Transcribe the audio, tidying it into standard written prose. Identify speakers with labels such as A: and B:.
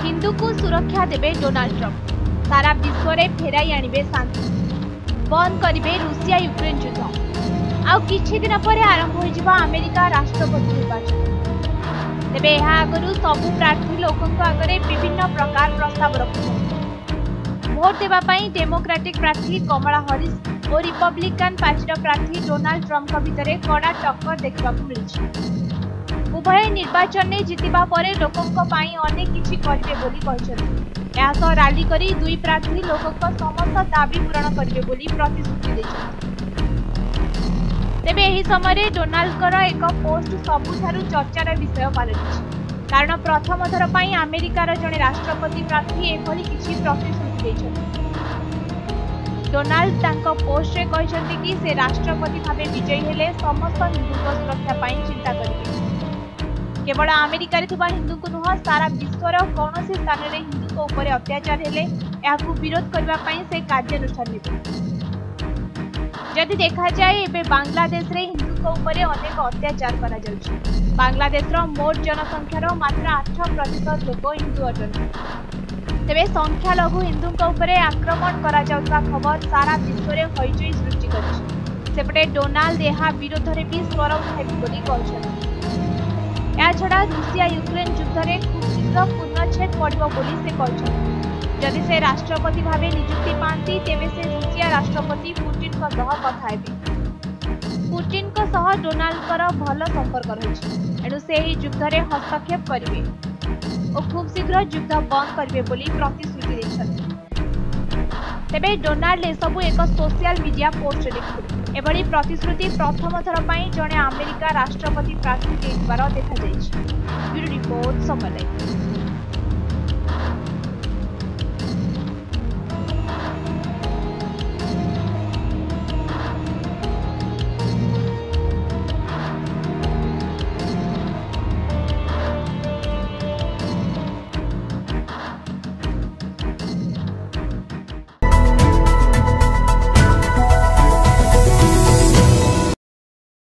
A: हिंदू को सुरक्षा देबे डोनाल्ड ट्रंप, सारा विश्व में फेराई आणिबे शांति, बंद करिबे रूसिया यूक्रेन युद्ध। आउ किछि दिन पर आरंभ होइजिबा अमेरिका राष्ट्रपति निर्वाचन। तेबे एहा आगरु सबु प्रार्थी लोकंक आगरे विभिन्न प्रकार प्रस्ताव रखुछन्ति। भोट देबा पई डेमोक्रेटिक प्रार्थी कमला हैरिस और रिपब्लिकन पार्टीर प्रार्थी डोनाल्ड ट्रंप भितर कड़ा टक्कर देखा मिली। उभय निर्वाचन में जितिबा परे लोकंक पई अनेक किछि करिवे बोली कहछन्ति। एहा सह रैली करी दुई प्रार्थी लोकंक समस्त दाबी पूरण करिवे बोली प्रतिश्रुति दैछन्ति। तेबे एही समय डोनाल्डकर एक पोस्ट सबुठारु चर्चार विषय पालटिछि, कारण प्रथम थर पई अमेरिकार जणे राष्ट्रपति प्रार्थी एभली किछि प्रतिश्रुति दैछन्ति। डोनाल्ड तांको पोस्ट रे कहछन्ति कि से राष्ट्रपति भाबे विजयी हेले समस्त हिंदुक सुरक्षा पई चिंता करिवे। केवल अमेरिका हिंदू को नुह सारा विश्वर कौन से स्थान में हिंदू उपर अत्याचार हेले याकू विरोध करने से कार्यानुष्ठान नेबे। जदि देखा जाए एबे बांग्लादेश रे हिंदू उपर अनेक अत्याचार करा जाउछि। बांग्लादेश मोट जनसंख्यार मात्र 8% लोक हिंदू अटन। तेबे संख्यालघु हिंदू उपर आक्रमण करा जाउता खबर सारा विश्व में हईचई सृष्टि करिछि। सेपटे डोनाल्ड एहा विरोध में भी स्वर उठाइबे बोली कहछन्ति। याछड़ा रूसिया यूक्रेन युद्ध में खूब शीघ्र पूर्णछेद पड़ो बोली से कहछन्ति। जदि से राष्ट्रपति भावे नियुक्ति पाती तेबे से रूसिया राष्ट्रपति पुतिन को सह कथा हेबे। पुतिन को सह डोनाल्डकर भल संपर्क रहिछि, एणु से ही युद्ध में हस्तक्षेप करिवे और खूब शीघ्र युद्ध बंद करिवे बोली प्रतिश्रुति दैछन्ति। तेबे डोनाल्ड एसबू एक सोशल मीडिया पोस्ट लिखिले। एभली प्रतिश्रुति प्रथम थर पई जणे अमेरिका राष्ट्रपति प्रार्थी देइबार देखा जाइछि। Bureau report समले।